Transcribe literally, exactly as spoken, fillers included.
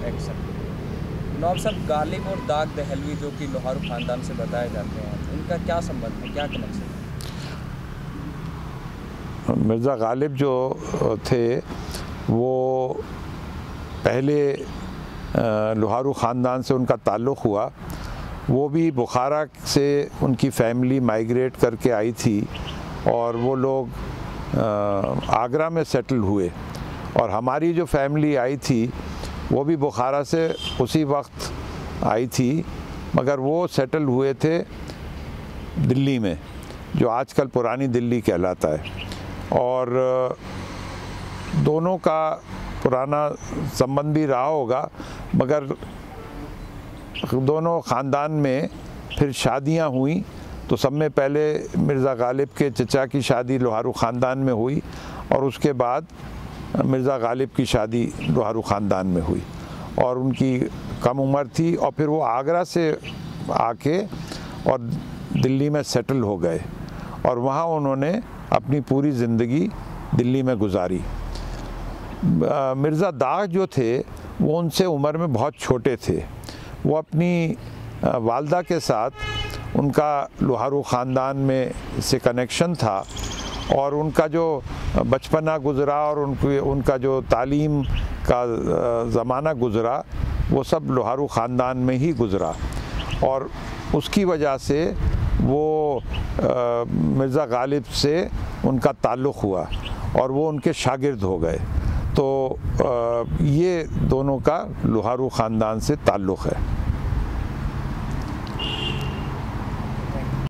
Accept. नवाब साहब, गालिब और दाग दहलवी जो कि लोहारू ख़ानदान से बताए जाते हैं, इनका क्या संबंध है, क्या कनेक्शन है? मिर्ज़ा गालिब जो थे वो पहले लोहारू ख़ानदान से उनका ताल्लुक़ हुआ। वो भी बुखारा से उनकी फ़ैमिली माइग्रेट करके आई थी और वो लोग आगरा में सेटल हुए, और हमारी जो फैमिली आई थी वो भी बुखारा से उसी वक्त आई थी, मगर वो सेटल हुए थे दिल्ली में, जो आजकल पुरानी दिल्ली कहलाता है। और दोनों का पुराना संबंध भी रहा होगा, मगर दोनों ख़ानदान में फिर शादियां हुई तो सब में पहले मिर्ज़ा गालिब के चचा की शादी लोहारू ख़ानदान में हुई, और उसके बाद मिर्ज़ा गालिब की शादी लोहारू ख़ानदान में हुई, और उनकी कम उम्र थी, और फिर वो आगरा से आके और दिल्ली में सेटल हो गए, और वहाँ उन्होंने अपनी पूरी ज़िंदगी दिल्ली में गुजारी। मिर्ज़ा दाग जो थे वो उनसे उम्र में बहुत छोटे थे। वो अपनी वालदा के साथ, उनका लोहारू ख़ानदान में से कनेक्शन था, और उनका जो बचपना गुज़रा और उनकी उनका जो तालीम का ज़माना गुज़रा वो सब लोहारू ख़ानदान में ही गुज़रा, और उसकी वजह से वो मिर्ज़ा गालिब से उनका ताल्लुक़ हुआ और वो उनके शागिर्द हो गए। तो ये दोनों का लोहारू ख़ानदान से ताल्लुक़ है।